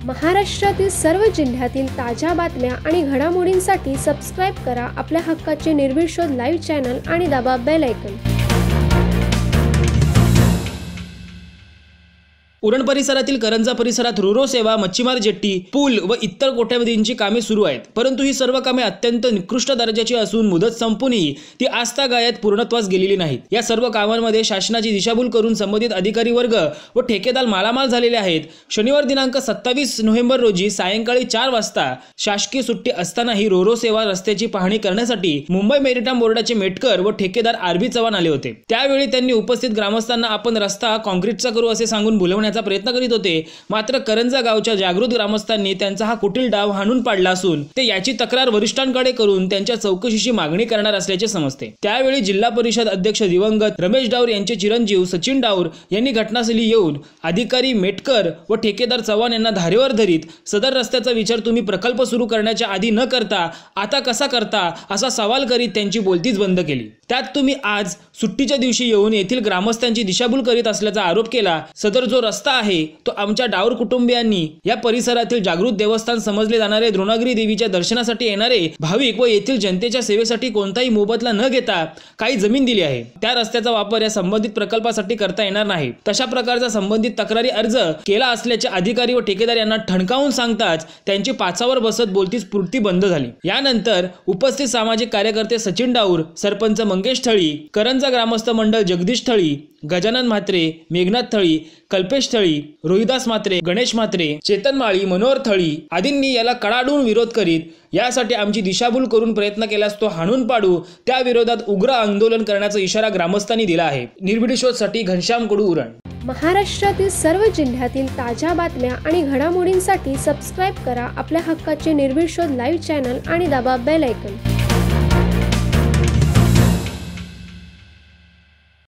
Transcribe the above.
महाराष्ट्रातील सर्व जिल्ह्यातील ताज्या बातम्या आणि घडामोडींसाठी सबस्क्राईब करा आपल्या हक्काचे निर्भीड शोध लाईव्ह चॅनल आणि दाबा बेल आयकॉन। उरण परिसरातील करंजा परिसरात रोरो सेवा, मच्छीमार जेट्टी, पूल व इतर कोट्यावधींची कामे सुरू आहेत। परंतु ही सर्व कामे अत्यंत निकृष्ट दर्जाची असून मुदत संपूनही ती आजतागायत पूर्णत्वास गेलेली नाहीत। या सर्व कामांमध्ये शासनाची दिशाभूल करून संबंधित अधिकारी वर्ग व ठेकेदार मालामाल झालेले आहेत। शनिवार दिनांक 27 नोव्हेंबर रोजी सायंकाळी 4 वाजता शासकीय सुट्टी असतानाही रोरो सेवा रस्त्याची पाहणी करण्यासाठी मुंबई मेरिटाईम बोर्डाचे मेटकर व ठेकेदार आरबी चव्हाण आले होते। त्यावेळी त्यांनी उपस्थित ग्रामस्थांना आपण रस्ता काँक्रीटचा करू असे सांगून बोलवण्याचा प्रयत्न करीत होते। मात्र करंजा गावच्या जागृत ग्रामस्थांनी त्यांचा हा कुटील डाव हाणून पाडला असून ते याची तक्रार वरिष्ठांकडे करून त्यांच्या चौकशीची मागणी करणार असल्याचे समजते। त्यावेळी जिल्हा परिषद अध्यक्ष दिवंगत रमेश डाऊर यांचे चिरंजीव सचिन डाऊर यांनी घटनास्थळी येऊन अधिकारी मेटकर व ठेकेदार चव्हाण यांना धारेवर धरीत सदर रस्त्याचा विचार तुम्ही प्रकल्प सुरू करण्याच्या आधी न करता आता कसा करता असा सवाल करीत त्यांची बोलतीच बंद केली। त्यात तुम्ही आज सुट्टीच्या दिवशी येऊन येथील ग्रामस्थांची दिशाभूल करीत असल्याचा आरोप केला। सदर जो रस्ता आहे तो आमच्या डाऊर कुटुंबियांनी या परिसरातील जागृत देवस्थान समजले जाणारे द्रोणागिरी देवीच्या दर्शनासाठी येणारे भाविक व येथील जनतेच्या सेवेसाठी कोणताही मोबदला न घेता काही जमीन दिली आहे। त्या रस्त्याचा वापर या संबंधित प्रकल्पासाठी करता येणार नाही। तशा प्रकारचा संबंधित तक्रारी अर्ज केला असल्याचे अधिकारी व ठेकेदार यांना ठणकावून सांगताच त्यांची पाचावर बसत बोलतीच पूर्ती बंद झाली। यानंतर उपस्थित सामाजिक कार्यकर्ते सचिन डाऊर, सरपंच मंगेश थळी, करंजा ग्रामस्थ मंडळ जगदीश थळी, गजानन म्हात्रे, मेघनाथ थळी, कल्पेश थळी, रोहिदास म्हात्रे, गणेश म्हात्रे, चेतन माळी, मनोहर थळी आदींनी याला कडाडून विरोध करीत यासाठी आमची दिशाभूल करून प्रयत्न केल्यास तो हाणून पाडू, त्या विरोधात उग्र आंदोलन करण्याचा इशारा ग्रामस्थांनी दिला आहे। निर्भीड शोधसाठी घनश्याम कडू, उरण। महाराष्ट्रातील सर्व जिल्ह्यातील ताज्या बातम्या आणि घडामोडींसाठी सबस्क्राईब करा आपल्या हक्काचे निर्भीड शोध लाईव्ह चॅनल आणि दाबा बेल आयकॉन।